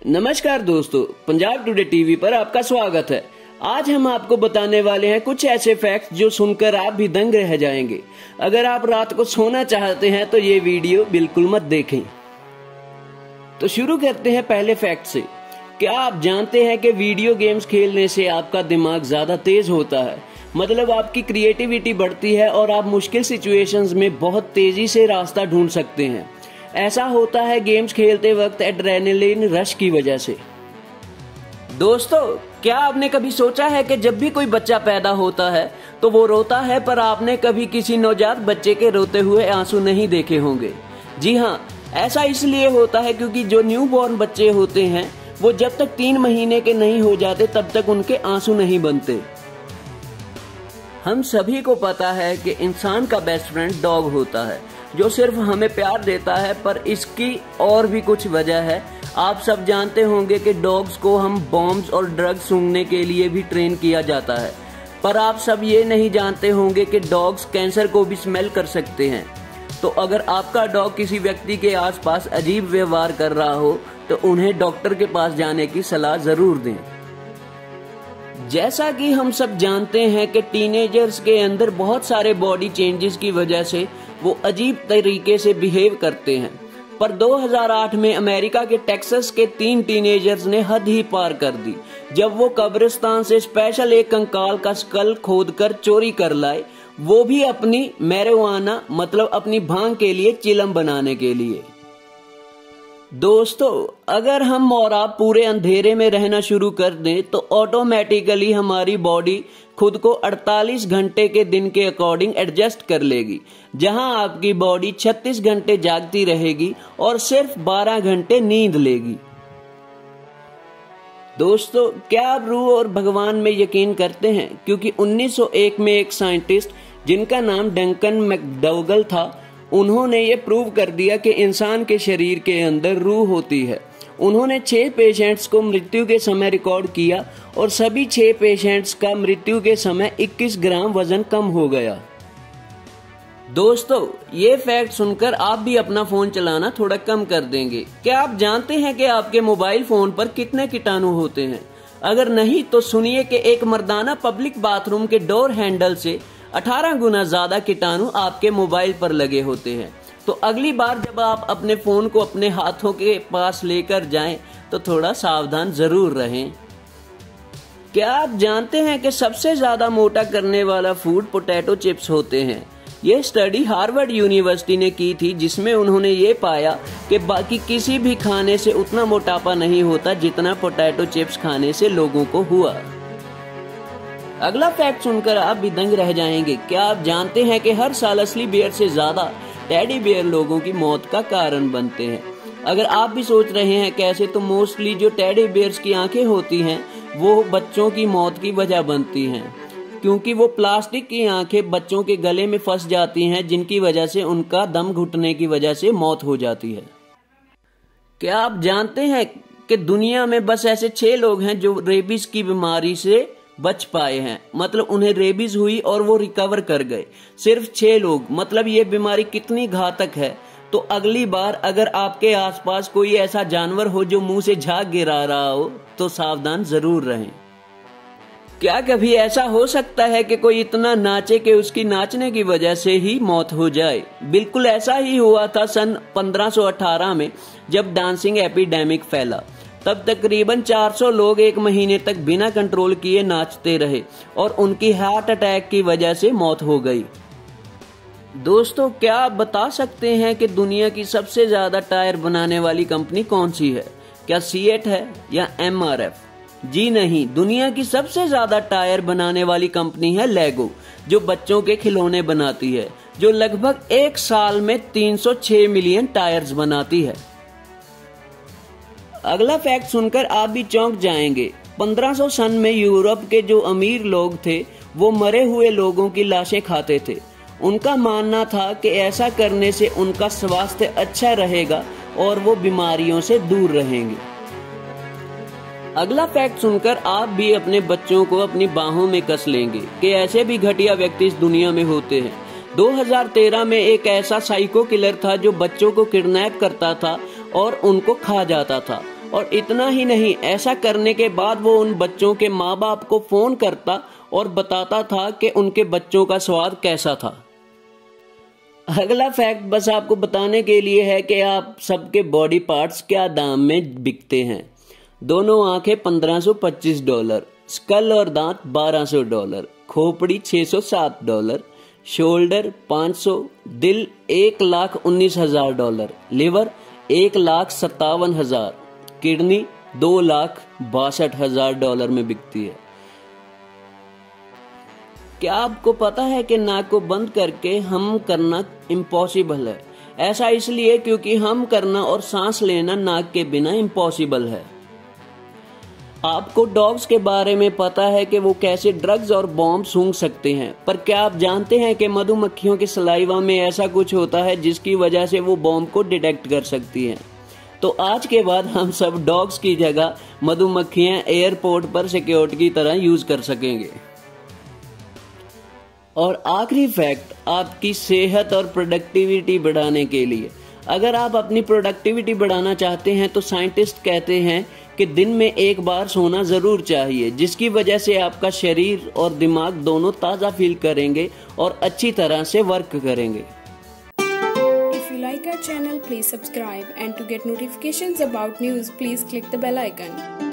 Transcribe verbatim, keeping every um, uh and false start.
नमस्कार दोस्तों, Punjab today TV पर आपका स्वागत है। आज हम आपको बताने वाले हैं कुछ ऐसे फैक्ट्स जो सुनकर आप भी दंग रह जाएंगे। अगर आप रात को सोना चाहते हैं तो ये वीडियो बिल्कुल मत देखें। तो शुरू करते हैं पहले फैक्ट से। क्या आप जानते हैं कि वीडियो गेम्स खेलने से आपका दिमाग ज्यादा तेज होता है, मतलब आपकी क्रिएटिविटी बढ़ती है और आप मुश्किल सिचुएशंस में बहुत तेजी से रास्ता ढूंढ सकते हैं। ऐसा होता है गेम्स खेलते वक्त एड्रेनलिन रश की वजह से। दोस्तों, क्या आपने कभी सोचा है कि जब भी कोई बच्चा पैदा होता है तो वो रोता है, पर आपने कभी किसी नवजात बच्चे के रोते हुए आंसू नहीं देखे होंगे? जी हाँ, ऐसा इसलिए होता है क्योंकि जो न्यूबॉर्न बच्चे होते हैं वो जब तक तीन महीने के नहीं हो जाते तब तक उनके आंसू नहीं बनते। हम सभी को पता है कि इंसान का बेस्ट फ्रेंड डॉग होता है जो सिर्फ हमें प्यार देता है, पर इसकी और भी कुछ वजह है। आप सब जानते होंगे कि डॉग्स को हम बॉम्ब्स और ड्रग्स सूंघने के लिए भी ट्रेन किया जाता है, पर आप सब ये नहीं जानते होंगे कि डॉग्स कैंसर को भी स्मेल कर सकते हैं। तो अगर आपका डॉग किसी व्यक्ति के आसपास अजीब व्यवहार कर रहा हो तो उन्हें डॉक्टर के पास जाने की सलाह जरूर दें। जैसा कि हम सब जानते हैं कि टीनेजर्स के अंदर बहुत सारे बॉडी चेंजेस की वजह से वो अजीब तरीके से बिहेव करते हैं, पर दो हज़ार आठ में अमेरिका के टेक्सास के तीन टीनेजर्स ने हद ही पार कर दी जब वो कब्रिस्तान से स्पेशल एक कंकाल का स्कल खोदकर चोरी कर लाए, वो भी अपनी मैरिजुआना मतलब अपनी भांग के लिए चिलम बनाने के लिए। दोस्तों, अगर हम और आप पूरे अंधेरे में रहना शुरू कर दें तो ऑटोमेटिकली हमारी बॉडी खुद को अड़तालीस घंटे के दिन के अकॉर्डिंग एडजस्ट कर लेगी, जहां आपकी बॉडी छत्तीस घंटे जागती रहेगी और सिर्फ बारह घंटे नींद लेगी। दोस्तों, क्या आप रूह और भगवान में यकीन करते हैं? क्योंकि उन्नीस सौ एक में एक साइंटिस्ट जिनका नाम डंकन मैकडोगल था, उन्होंने ये प्रूव कर दिया कि इंसान के शरीर के अंदर रूह होती है। उन्होंने छह पेशेंट्स को मृत्यु के समय रिकॉर्ड किया और सभी छह पेशेंट्स का मृत्यु के समय इक्कीस ग्राम वजन कम हो गया। दोस्तों, ये फैक्ट सुनकर आप भी अपना फोन चलाना थोड़ा कम कर देंगे। क्या आप जानते हैं कि आपके मोबाइल फोन पर कितने कीटाणु होते हैं? अगर नहीं तो सुनिए कि एक मर्दाना पब्लिक बाथरूम के डोर हैंडल से अठारह गुना ज्यादा कीटाणु आपके मोबाइल पर लगे होते हैं। तो अगली बार जब आप अपने फोन को अपने हाथों के पास लेकर जाएं तो थोड़ा सावधान जरूर रहें। क्या आप जानते हैं कि सबसे ज्यादा मोटा करने वाला फूड पोटैटो चिप्स होते हैं? यह स्टडी हार्वर्ड यूनिवर्सिटी ने की थी, जिसमें उन्होंने ये पाया कि बाकी किसी भी खाने से उतना मोटापा नहीं होता जितना पोटैटो चिप्स खाने से लोगों को हुआ। अगला फैक्ट सुनकर आप भी दंग रह जाएंगे। क्या आप जानते हैं कि हर साल असली बियर से ज्यादा टेडी बियर लोगों की मौत का कारण बनते हैं? अगर आप भी सोच रहे हैं कैसे, तो मोस्टली जो टेडी बियर्स की आंखें होती हैं वो बच्चों की मौत की वजह बनती हैं, क्योंकि वो प्लास्टिक की आंखें बच्चों के गले में फंस जाती हैं, जिनकी वजह से उनका दम घुटने की वजह से मौत हो जाती है। क्या आप जानते हैं कि दुनिया में बस ऐसे छह लोग हैं जो रेबीज की बीमारी से बच पाए हैं, मतलब उन्हें रेबीज हुई और वो रिकवर कर गए। सिर्फ छह लोग, मतलब ये बीमारी कितनी घातक है। तो अगली बार अगर आपके आसपास कोई ऐसा जानवर हो जो मुंह से झाग गिरा रहा हो तो सावधान जरूर रहें। क्या कभी ऐसा हो सकता है कि कोई इतना नाचे कि उसकी नाचने की वजह से ही मौत हो जाए? बिल्कुल ऐसा ही हुआ था सन पंद्रह सौ अठारह में, जब डांसिंग एपिडेमिक फैला। तब तकरीबन चार सौ लोग एक महीने तक बिना कंट्रोल किए नाचते रहे और उनकी हार्ट अटैक की वजह से मौत हो गई। दोस्तों, क्या आप बता सकते हैं कि दुनिया की सबसे ज्यादा टायर बनाने वाली कंपनी कौन सी है? क्या सीएट है या एमआरएफ? जी नहीं, दुनिया की सबसे ज्यादा टायर बनाने वाली कंपनी है लेगो, जो बच्चों के खिलौने बनाती है, जो लगभग एक साल में तीन सौ छह मिलियन टायर्स बनाती है। अगला फैक्ट सुनकर आप भी चौंक जाएंगे। पंद्रह सौ सन में यूरोप के जो अमीर लोग थे वो मरे हुए लोगों की लाशें खाते थे। उनका मानना था कि ऐसा करने से उनका स्वास्थ्य अच्छा रहेगा और वो बीमारियों से दूर रहेंगे। अगला फैक्ट सुनकर आप भी अपने बच्चों को अपनी बाहों में कस लेंगे कि ऐसे भी घटिया व्यक्ति इस दुनिया में होते हैं। दो हज़ार तेरह में एक ऐसा साइको किलर था जो बच्चों को किडनैप करता था और उनको खा जाता था और इतना ही नहीं, ऐसा करने के बाद वो उन बच्चों के माँ बाप को फोन करता और बताता था कि उनके बच्चों का स्वाद कैसा था। अगला फैक्ट बस आपको बताने के लिए है कि आप सबके बॉडी पार्ट्स क्या दाम में बिकते हैं। दोनों आंखें पंद्रह सौ पच्चीस डॉलर, स्कल और दांत बारह सौ डॉलर, खोपड़ी छह सौ सात डॉलर, शोल्डर पाँच सौ, दिल एक लाख उन्नीस हजार डॉलर, लिवर एक लाख सत्तावन हजार, किडनी दो लाख बासठ हजार डॉलर में बिकती है। क्या आपको पता है कि नाक को बंद करके हम करना इम्पॉसिबल है? ऐसा इसलिए क्योंकि हम करना और सांस लेना नाक के बिना इम्पॉसिबल है। आपको डॉग्स के बारे में पता है कि वो कैसे ड्रग्स और बॉम्ब सूंघ सकते हैं, पर क्या आप जानते हैं कि मधुमक्खियों के सलाइवा में ऐसा कुछ होता है जिसकी वजह से वो बॉम्ब को डिटेक्ट कर सकती हैं? तो आज के बाद हम सब डॉग्स की जगह मधुमक्खियां एयरपोर्ट पर सिक्योरिटी की तरह यूज कर सकेंगे। और आखिरी फैक्ट आपकी सेहत और प्रोडक्टिविटी बढ़ाने के लिए, अगर आप अपनी प्रोडक्टिविटी बढ़ाना चाहते हैं तो साइंटिस्ट कहते हैं कि दिन में एक बार सोना जरूर चाहिए, जिसकी वजह से आपका शरीर और दिमाग दोनों ताज़ा फील करेंगे और अच्छी तरह से वर्क करेंगे। If you like our channel, please subscribe, and to get notifications about news, please click the bell icon.